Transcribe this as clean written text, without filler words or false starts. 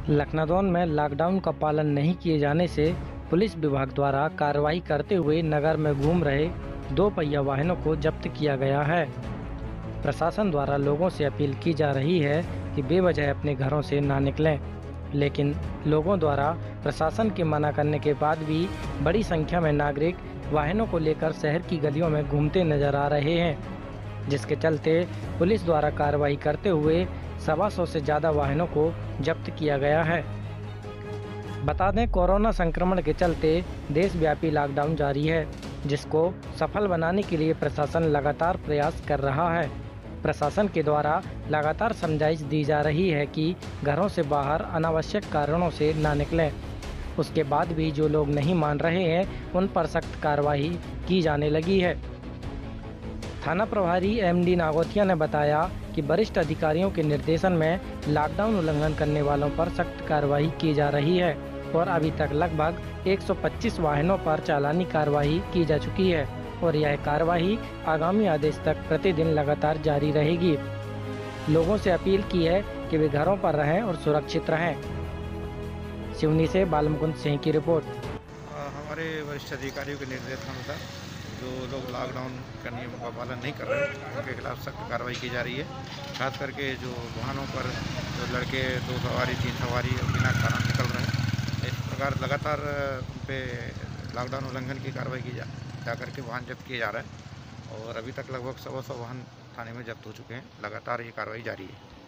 लखनऊ में लॉकडाउन का पालन नहीं किए जाने से पुलिस विभाग द्वारा कार्रवाई करते हुए नगर में घूम रहे दो पहिया वाहनों को जब्त किया गया है। प्रशासन द्वारा लोगों से अपील की जा रही है कि बेवजह अपने घरों से ना निकलें, लेकिन लोगों द्वारा प्रशासन के मना करने के बाद भी बड़ी संख्या में नागरिक वाहनों को लेकर शहर की गलियों में घूमते नजर आ रहे हैं, जिसके चलते पुलिस द्वारा कार्रवाई करते हुए 125 से ज़्यादा वाहनों को जब्त किया गया है। बता दें, कोरोना संक्रमण के चलते देशव्यापी लॉकडाउन जारी है, जिसको सफल बनाने के लिए प्रशासन लगातार प्रयास कर रहा है। प्रशासन के द्वारा लगातार समझाइश दी जा रही है कि घरों से बाहर अनावश्यक कारणों से ना निकलें। उसके बाद भी जो लोग नहीं मान रहे हैं, उन पर सख्त कार्रवाई की जाने लगी है। थाना प्रभारी एमडी नागोथिया ने बताया कि वरिष्ठ अधिकारियों के निर्देशन में लॉकडाउन उल्लंघन करने वालों पर सख्त कार्रवाई की जा रही है और अभी तक लगभग 125 वाहनों पर चालानी कार्रवाई की जा चुकी है और यह कार्रवाई आगामी आदेश तक प्रतिदिन लगातार जारी रहेगी। लोगों से अपील की है कि वे घरों पर रहें और सुरक्षित रहें। सिवनी से बालमुकुंद सिंह की रिपोर्ट। हमारे वरिष्ठ अधिकारियों के निर्देशानुसार जो लोग लॉकडाउन का नियम का पालन नहीं कर रहे हैं उनके खिलाफ सख्त कार्रवाई की जा रही है। खास करके जो वाहनों पर जो लड़के 2 सवारी 3 सवारी बिना कारण निकल रहे हैं, इस प्रकार लगातार उन पे लॉकडाउन उल्लंघन की कार्रवाई की जा करके वाहन जब्त किए जा रहे हैं और अभी तक लगभग 125 वाहन थाने में जब्त हो चुके हैं। लगातार ये कार्रवाई जारी है।